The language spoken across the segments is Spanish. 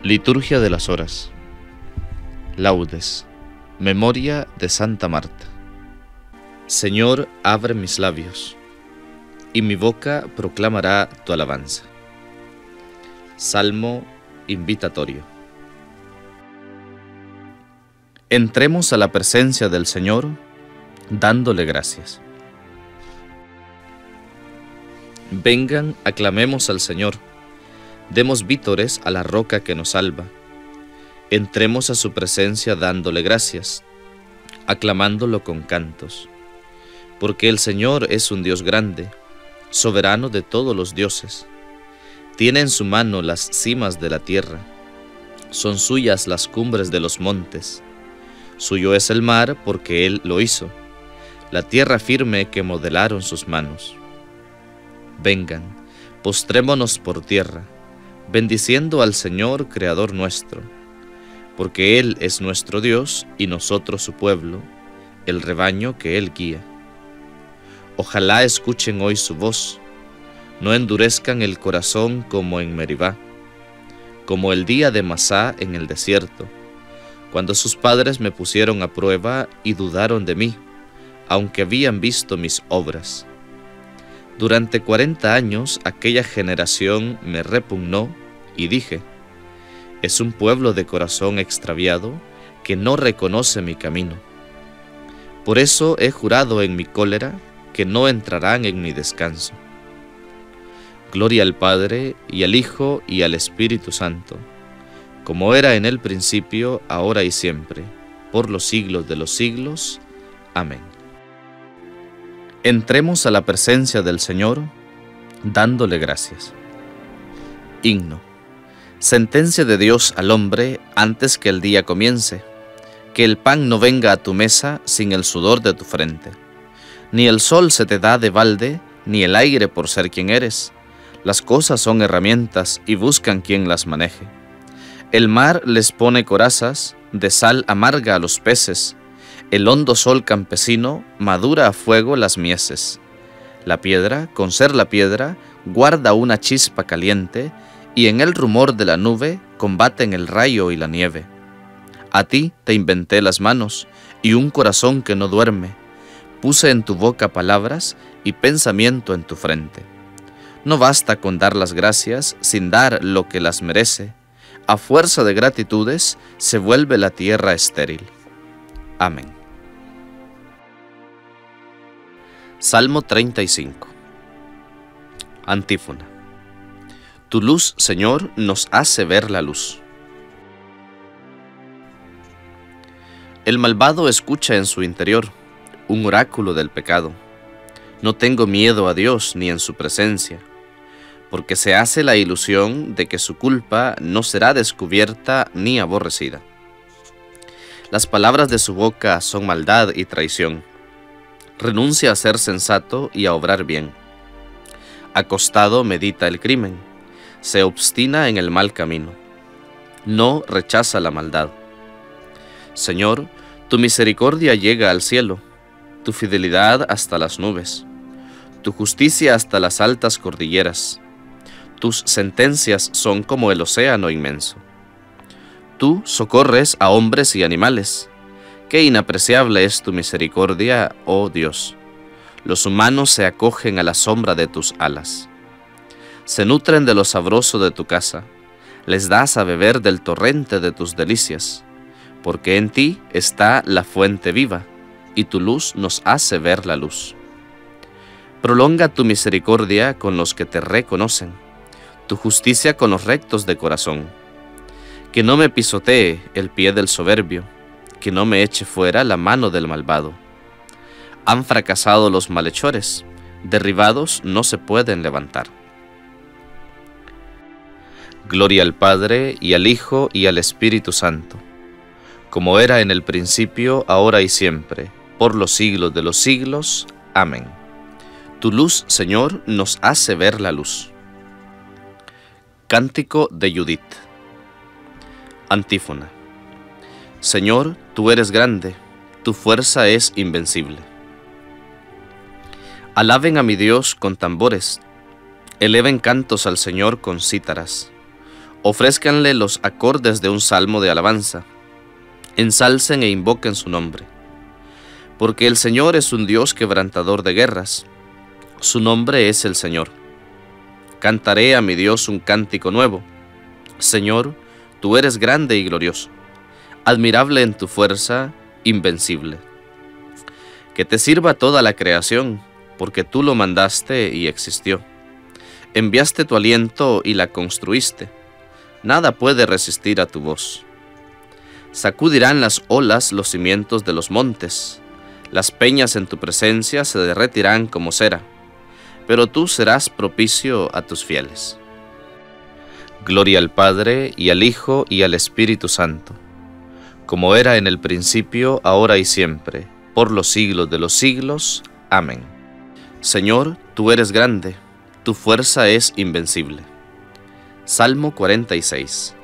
Liturgia de las Horas. Laudes. Memoria de Santa Marta. Señor, abre mis labios, y mi boca proclamará tu alabanza. Salmo invitatorio. Entremos a la presencia del Señor, dándole gracias. Vengan, aclamemos al Señor, demos vítores a la roca que nos salva. Entremos a su presencia dándole gracias, aclamándolo con cantos. Porque el Señor es un Dios grande, soberano de todos los dioses. Tiene en su mano las cimas de la tierra, son suyas las cumbres de los montes. Suyo es el mar porque Él lo hizo, la tierra firme que modelaron sus manos. Vengan, postrémonos por tierra, bendiciendo al Señor, Creador nuestro, porque Él es nuestro Dios y nosotros su pueblo, el rebaño que Él guía. Ojalá escuchen hoy su voz, no endurezcan el corazón como en Meribá, como el día de Masá en el desierto, cuando sus padres me pusieron a prueba y dudaron de mí, aunque habían visto mis obras. Durante 40 años aquella generación me repugnó y dije: es un pueblo de corazón extraviado que no reconoce mi camino. Por eso he jurado en mi cólera que no entrarán en mi descanso. Gloria al Padre, y al Hijo, y al Espíritu Santo, como era en el principio, ahora y siempre, por los siglos de los siglos. Amén. Entremos a la presencia del Señor, dándole gracias. Himno. Sentencia de Dios al hombre antes que el día comience, que el pan no venga a tu mesa sin el sudor de tu frente. Ni el sol se te da de balde, ni el aire por ser quien eres. Las cosas son herramientas y buscan quien las maneje. El mar les pone corazas, de sal amarga a los peces. El hondo sol campesino madura a fuego las mieses. La piedra, con ser la piedra, guarda una chispa caliente, y en el rumor de la nube combaten el rayo y la nieve. A ti te inventé las manos, y un corazón que no duerme. Puse en tu boca palabras y pensamiento en tu frente. No basta con dar las gracias sin dar lo que las merece. A fuerza de gratitudes se vuelve la tierra estéril. Amén. Salmo 35. Antífona. Tu luz, Señor, nos hace ver la luz. El malvado escucha en su interior un oráculo del pecado. No tengo miedo a Dios ni en su presencia, porque se hace la ilusión de que su culpa no será descubierta ni aborrecida. Las palabras de su boca son maldad y traición. Renuncia a ser sensato y a obrar bien. Acostado medita el crimen, se obstina en el mal camino. No rechaza la maldad. Señor, tu misericordia llega al cielo, tu fidelidad hasta las nubes, tu justicia hasta las altas cordilleras. Tus sentencias son como el océano inmenso. Tú socorres a hombres y animales. Qué inapreciable es tu misericordia, oh Dios. Los humanos se acogen a la sombra de tus alas. Se nutren de lo sabroso de tu casa. Les das a beber del torrente de tus delicias, porque en ti está la fuente viva, y tu luz nos hace ver la luz. Prolonga tu misericordia con los que te reconocen, tu justicia con los rectos de corazón. Que no me pisotee el pie del soberbio, que no me eche fuera la mano del malvado. Han fracasado los malhechores, derribados no se pueden levantar. Gloria al Padre, y al Hijo, y al Espíritu Santo, como era en el principio, ahora y siempre, por los siglos de los siglos. Amén. Tu luz, Señor, nos hace ver la luz. Cántico de Judith. Antífona. Señor, tú eres grande, tu fuerza es invencible. Alaben a mi Dios con tambores, eleven cantos al Señor con cítaras. Ofrézcanle los acordes de un salmo de alabanza. Ensalcen e invoquen su nombre. Porque el Señor es un Dios quebrantador de guerras. Su nombre es el Señor. Cantaré a mi Dios un cántico nuevo. Señor, tú eres grande y glorioso, admirable en tu fuerza, invencible. Que te sirva toda la creación, porque tú lo mandaste y existió. Enviaste tu aliento y la construiste. Nada puede resistir a tu voz. Sacudirán las olas los cimientos de los montes. Las peñas en tu presencia se derretirán como cera, pero tú serás propicio a tus fieles. Gloria al Padre, y al Hijo, y al Espíritu Santo, como era en el principio, ahora y siempre, por los siglos de los siglos. Amén. Señor, tú eres grande, tu fuerza es invencible. Salmo 46.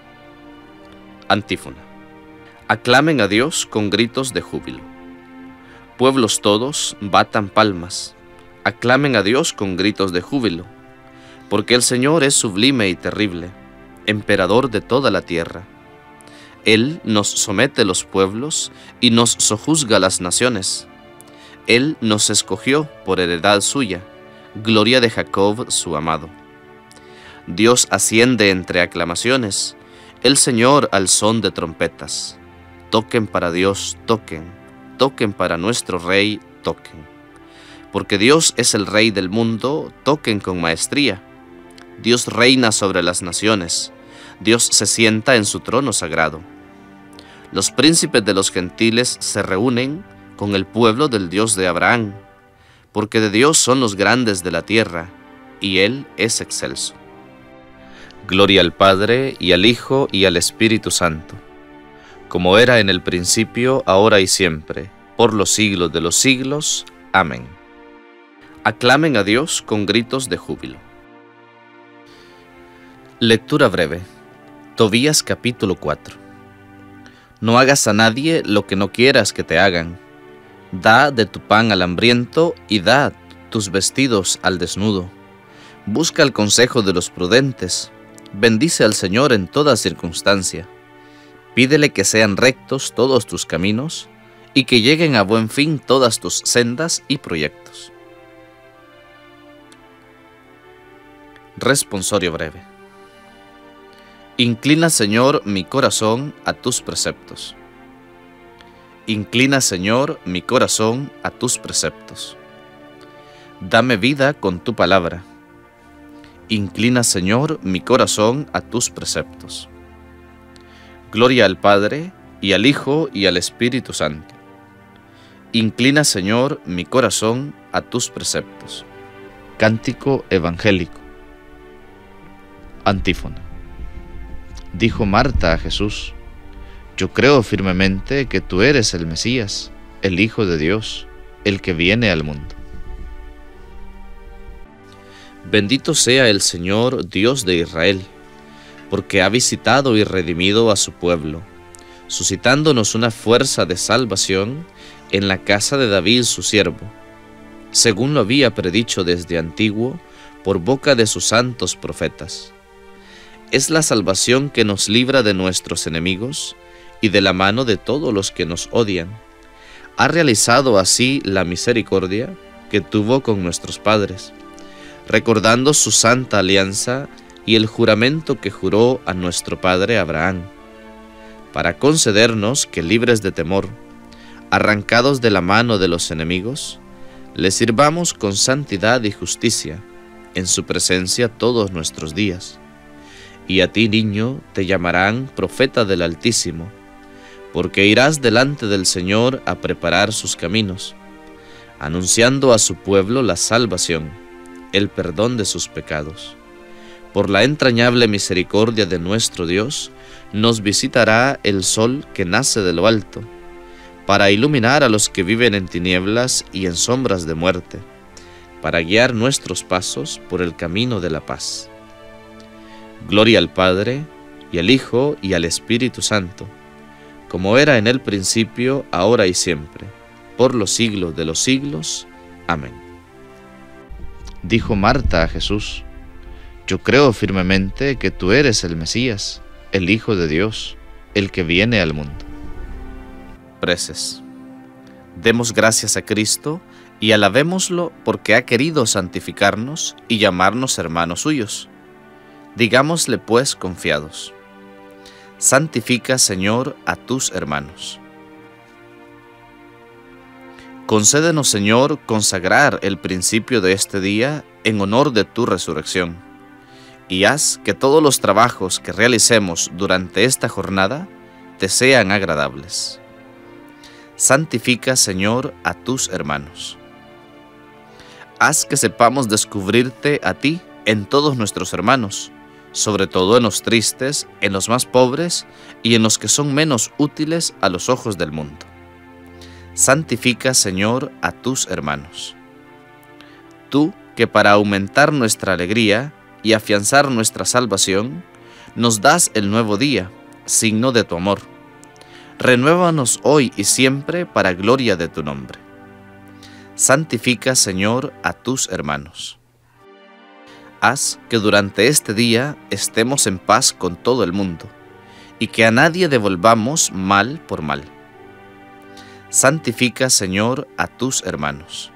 Antífona. Aclamen a Dios con gritos de júbilo. Pueblos todos, batan palmas, aclamen a Dios con gritos de júbilo, porque el Señor es sublime y terrible, emperador de toda la tierra. Él nos somete los pueblos y nos sojuzga las naciones. Él nos escogió por heredad suya, gloria de Jacob su amado. Dios asciende entre aclamaciones, el Señor al son de trompetas. Toquen para Dios, toquen. Toquen para nuestro Rey, toquen. Porque Dios es el Rey del mundo, toquen con maestría. Dios reina sobre las naciones, Dios se sienta en su trono sagrado. Los príncipes de los gentiles se reúnen con el pueblo del Dios de Abraham, porque de Dios son los grandes de la tierra, y Él es excelso. Gloria al Padre, y al Hijo, y al Espíritu Santo, como era en el principio, ahora y siempre, por los siglos de los siglos. Amén. Aclamen a Dios con gritos de júbilo. Lectura breve. Tobías capítulo 4. No hagas a nadie lo que no quieras que te hagan. Da de tu pan al hambriento y da tus vestidos al desnudo. Busca el consejo de los prudentes. Bendice al Señor en toda circunstancia. Pídele que sean rectos todos tus caminos y que lleguen a buen fin todas tus sendas y proyectos. Responsorio breve. Inclina, Señor, mi corazón a tus preceptos. Inclina, Señor, mi corazón a tus preceptos. Dame vida con tu palabra. Inclina, Señor, mi corazón a tus preceptos. Gloria al Padre, y al Hijo, y al Espíritu Santo. Inclina, Señor, mi corazón a tus preceptos. Cántico evangélico. Antífona. Dijo Marta a Jesús: Yo creo firmemente que tú eres el Mesías, el Hijo de Dios, el que viene al mundo. Bendito sea el Señor, Dios de Israel, porque ha visitado y redimido a su pueblo, suscitándonos una fuerza de salvación en la casa de David su siervo, según lo había predicho desde antiguo por boca de sus santos profetas. Es la salvación que nos libra de nuestros enemigos y de la mano de todos los que nos odian. Ha realizado así la misericordia que tuvo con nuestros padres, recordando su santa alianza y el juramento que juró a nuestro padre Abraham, para concedernos que, libres de temor, arrancados de la mano de los enemigos, le sirvamos con santidad y justicia en su presencia todos nuestros días. Y a ti, niño, te llamarán profeta del Altísimo, porque irás delante del Señor a preparar sus caminos, anunciando a su pueblo la salvación, el perdón de sus pecados. Por la entrañable misericordia de nuestro Dios, nos visitará el sol que nace de lo alto, para iluminar a los que viven en tinieblas y en sombras de muerte, para guiar nuestros pasos por el camino de la paz. Gloria al Padre, y al Hijo, y al Espíritu Santo, como era en el principio, ahora y siempre, por los siglos de los siglos. Amén. Dijo Marta a Jesús: Yo creo firmemente que tú eres el Mesías, el Hijo de Dios, el que viene al mundo. Preces. Demos gracias a Cristo y alabémoslo porque ha querido santificarnos y llamarnos hermanos suyos. Digámosle pues confiados: santifica, Señor, a tus hermanos. Concédenos, Señor, consagrar el principio de este día en honor de tu resurrección, y haz que todos los trabajos que realicemos durante esta jornada te sean agradables. Santifica, Señor, a tus hermanos. Haz que sepamos descubrirte a ti en todos nuestros hermanos, sobre todo en los tristes, en los más pobres y en los que son menos útiles a los ojos del mundo. Santifica, Señor, a tus hermanos. Tú, que para aumentar nuestra alegría y afianzar nuestra salvación, nos das el nuevo día, signo de tu amor. Renuévanos hoy y siempre para gloria de tu nombre. Santifica, Señor, a tus hermanos. Haz que durante este día estemos en paz con todo el mundo, y que a nadie devolvamos mal por mal. Santifica, Señor, a tus hermanos.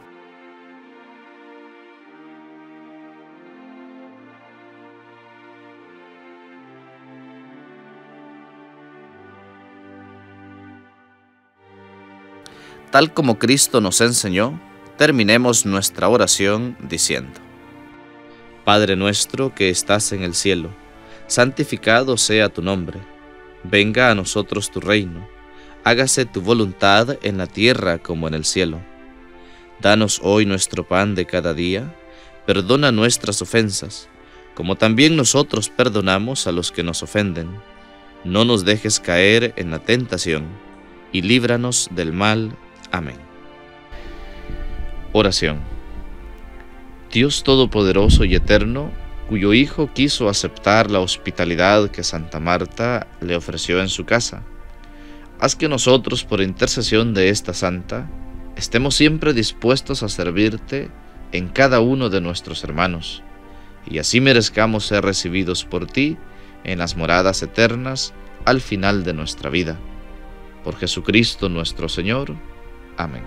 Tal como Cristo nos enseñó, terminemos nuestra oración diciendo: Padre nuestro que estás en el cielo, santificado sea tu nombre. Venga a nosotros tu reino. Hágase tu voluntad en la tierra como en el cielo. Danos hoy nuestro pan de cada día. Perdona nuestras ofensas, como también nosotros perdonamos a los que nos ofenden. No nos dejes caer en la tentación, y líbranos del mal. Amén. Oración. Dios Todopoderoso y Eterno, cuyo Hijo quiso aceptar la hospitalidad que Santa Marta le ofreció en su casa, haz que nosotros, por intercesión de esta santa, estemos siempre dispuestos a servirte en cada uno de nuestros hermanos, y así merezcamos ser recibidos por ti en las moradas eternas al final de nuestra vida. Por Jesucristo nuestro Señor. Amén.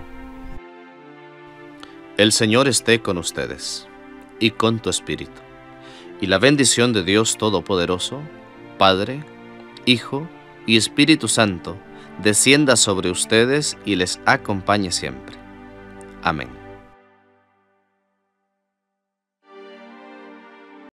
El Señor esté con ustedes, y con tu espíritu. Y la bendición de Dios Todopoderoso, Padre, Hijo y Espíritu Santo, descienda sobre ustedes y les acompañe siempre. Amén.